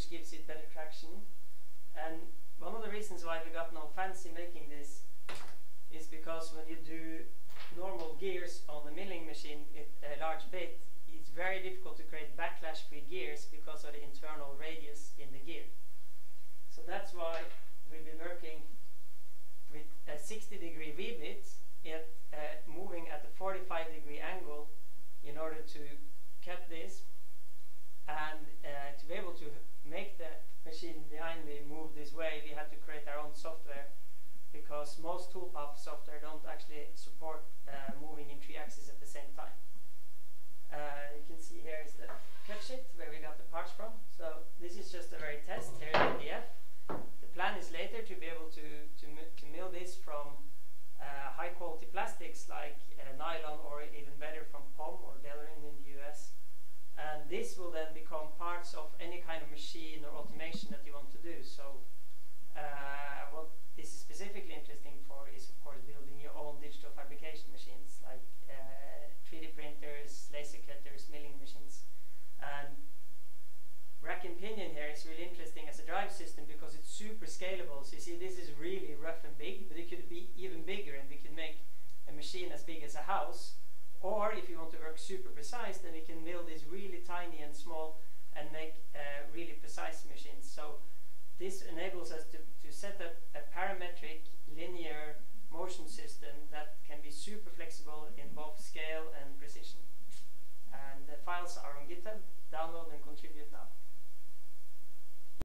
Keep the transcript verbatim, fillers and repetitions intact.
which gives it better traction. And one of the reasons why we got no fancy making this is because when you do normal gears on the milling machine with a large bit, it's very difficult to create backlash-free gears because of the internal radius in the gear. So that's why we've been working with a sixty degree V-bit at, uh, moving at a forty-five degree angle in order to cut this, and uh, to be able to make the machine behind me move this way, we had to create our own software, because most toolpath software don't actually support uh, moving in three axes at the same time. Uh, you can see here is the cut sheet where we got the parts from. So this is just a very test here in P D F. The plan is later to be able to, to, to mill this from uh, high quality plastics like uh, nylon, or even better from P O M or Delrin in the U S. And this will then become parts of any kind of machine or automation that you want to do. So uh, what this is specifically interesting for is, of course, building your own digital fabrication machines like uh, three D printers, laser cutters, milling machines. And rack and pinion here is really interesting as a drive system because it's super scalable. So you see, this is really rough and big, but it could be even bigger, and we could make a machine as big as a house. Or if you want to work super precise, then we can mill this really tiny and small and make uh, really precise machines. So this enables us to, to set up a parametric linear motion system that can be super flexible in both scale and precision. And the files are on GitHub. Download and contribute now.